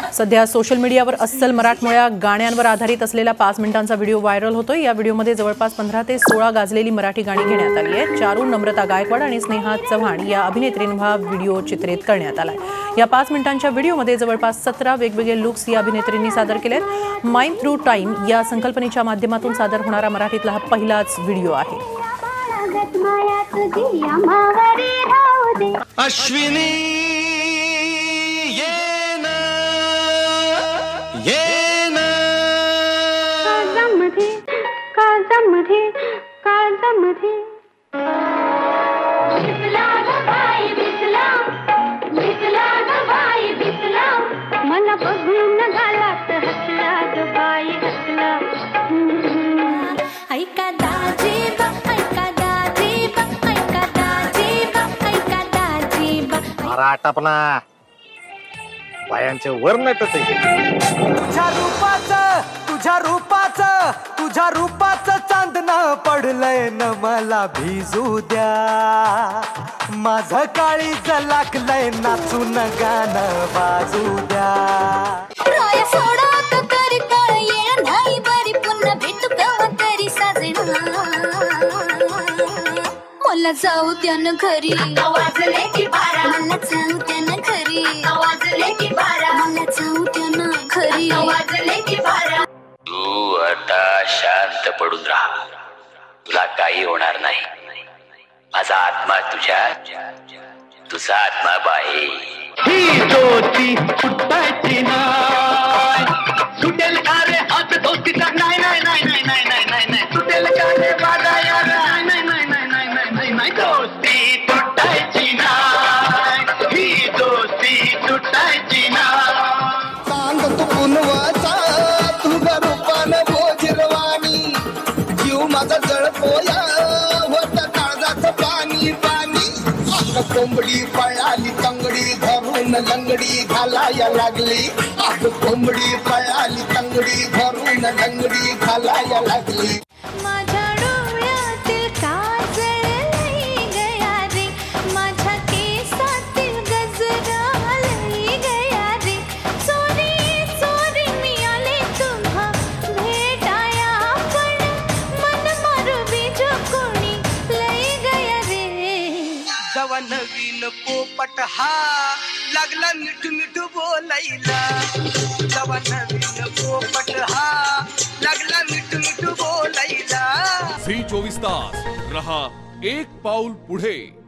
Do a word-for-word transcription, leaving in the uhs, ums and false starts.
सध्या सोशल मीडियावर अस्सल मराठमोळ्या गाण्यांवर आधारित असलेला पाच मिनिटांचा व्हिडिओ व्हायरल होतोय। या व्हिडिओमध्ये जवळपास पंधरा ते सोळा गाजलेली मराठी गाणी घेण्यात आली आहेत। चारू, नम्रता गायकवाड आणि स्नेहा चव्हाण या अभिनेत्रींना व्हिडिओ चित्रित करण्यात आलाय। या पाच मिनिटांच्या व्हिडिओमध्ये जवळपास सतरा वेगवेगळे लुक्स या अभिनेत्रींनी सादर केलेत। माइंड थ्रू टाइम या संकल्पनेच्या माध्यमातून सादर होणारा मराठीतला हा पहिलाच व्हिडिओ आहे। अश्विनी काळजामध्ये काळजामध्ये मला बघून गालात हसला ग बाई हसला। ऐका दाजी बा ऐका दाजी बा ऐका दाजी बा ऐका दाजी बा मराठापणा बायांचे वर्णटच आहे। तुझ्या रूपाचं तुझ्या रूपाचं तुझ्या रूपाचं चांदणं पडलंय न मला भिजू द्या। माझं काळीज लागलंय नाचून गाणं वाजू द्या। राया सोडत तरी काळ येणार नाही बरी पुन्हा भेटू केव्हा तरी साजना। मला जाऊ द्या न घरी वाजले की बारा मला जाऊ द्या न घरी वाजले की बारा मला जाऊ द्या न घरी वाजले की बारा। तू आता शांत पडून राहा, तुला काही होणार नाही। माझा आत्मा तुझ्यात, तुझा आत्मा बाहेर। ही ज्योती सुटायची नाही, सुटेल का रे हात दोस्तीचा नाही नाही नाही नाही नाही नाही नाही नाही सुटेल का रे माझा यार नाही नाही नाही नाही नाही नाही नाही नाही दोस्ती तुटायची नाही, ही दोस्ती तुटायची नाही। सांग तू कुणवाचा तुझ्या रूपानं भोजिरवाणी जीव माझा जळपोया होता काळजाचं पाणी पाणी। अग कोंबडी पळाली तंगडी धरून लंगडी घालाया लागली। अग कोंबडी पळाली तंगडी धरून लंगडी घालाया लागली। माझ्या डोळ्यातील काजळ लई गया रे माझ्या केसातील गजरा लई गया रे। चोरी चोरी मी आले तुम्हा भेटाया पण मन मारू बीज कोणी लई गया रे। जवा नवीन पोपट हा लागला मिठू मिठू बोलायला। जवा नवीन पोपट हा लागला मिठू मिठू बोलायला। झी चोवीस तास रहा एक पाऊल पुढे।